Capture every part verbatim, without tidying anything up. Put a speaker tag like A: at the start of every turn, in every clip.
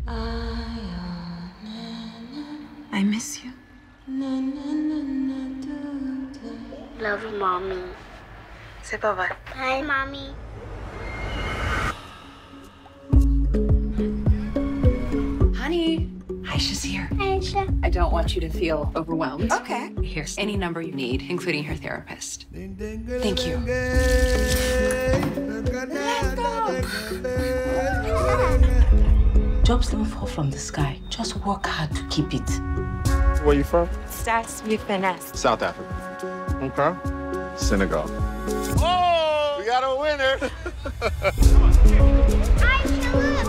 A: I miss you.
B: Love you, Mommy.
A: Say bye-bye.
B: Bye, Mommy.
A: Honey, Aisha's here.
B: Aisha.
A: I don't want you to feel overwhelmed.
C: Okay.
A: Here's any number you need, including her therapist. Thank you.
C: Let's go.
D: Jobs don't fall from the sky. Just work hard to keep it.
E: Where you from?
C: Starts with finesse.
E: South Africa. Okay. Senegal. Oh, we got a winner.
B: Aisha, look.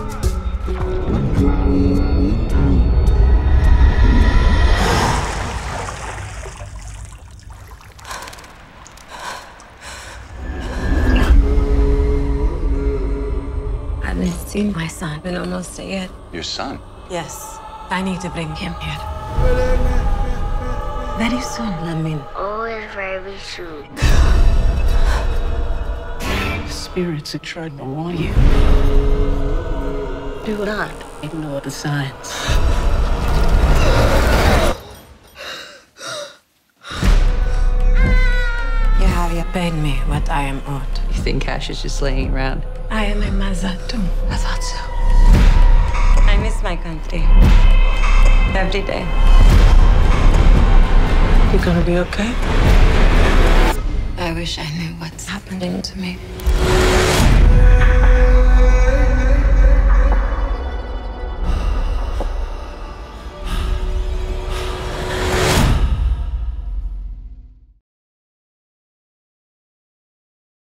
F: I haven't seen my son in almost a year.
G: Your son?
F: Yes, I need to bring him here.
A: Very soon.
F: Lamine.
B: Always very soon.
D: Spirits are trying to warn you. Do not ignore the signs.
F: You have paid me what I am owed.
A: You think Cash is just laying around?
F: I am a mother too.
A: I thought so.
F: I miss my country. Every day.
D: You gonna be okay?
F: I wish I knew what's happening to me.